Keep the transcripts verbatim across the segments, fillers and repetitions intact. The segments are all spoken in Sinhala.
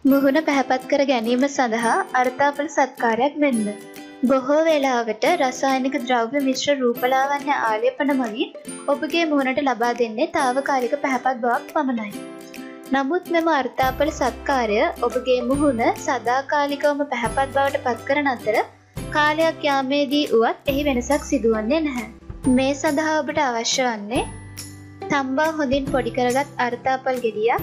මුහුණ පැහැපත් කර ගැනීම සඳහා අර්ථාපල සත්කාරයක් මෙන්ම බොහෝ වෙලාවට රසායනික ද්‍රව්‍ය මිශ්‍ර රූපලාවන්‍ය ආලේපන මගින් ඔබගේ මුහුණට ලබා දෙන්නේ తాවකාලික පැහැපත් බවක් පමණයි. නමුත් මෙම අර්ථාපල සත්කාරය ඔබගේ මුහුණ සදාකාලිකවම පැහැපත් බවට පත් කරන අතර කාලයක් යාමේදී වුවත් එහි වෙනසක් සිදුවන්නේ නැහැ. මේ සඳහා ඔබට අවශ්‍ය වන්නේ තම්බා හොඳින් පොඩි කරගත් අර්ථාපල් ගෙඩියක්,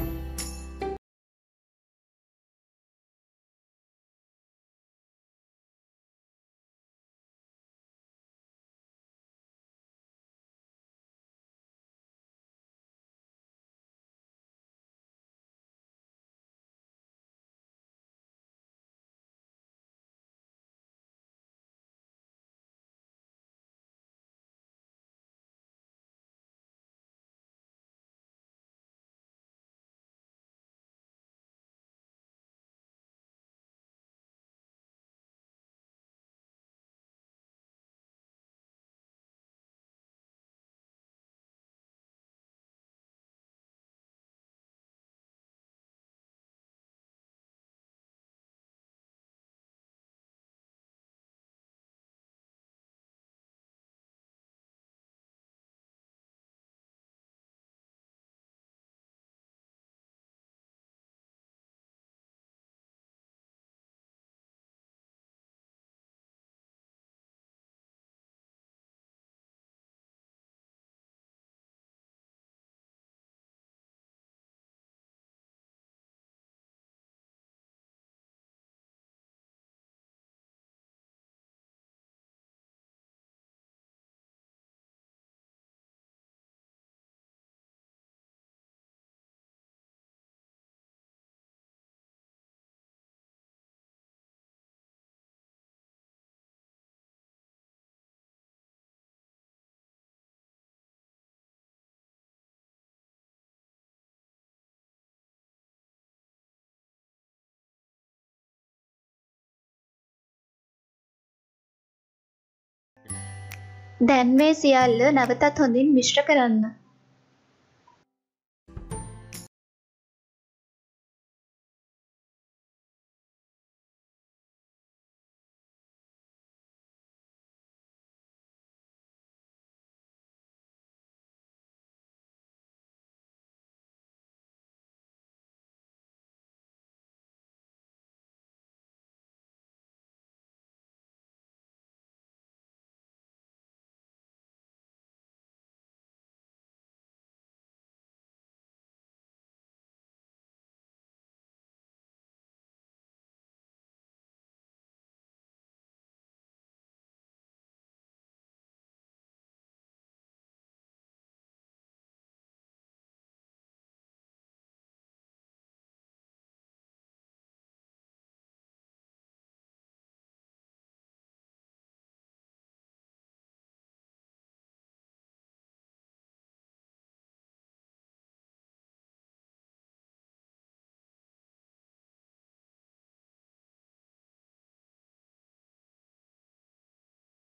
දැන් මේ සියල්ල නැවතත් හොඳින් මිශ්‍ර කරන්න.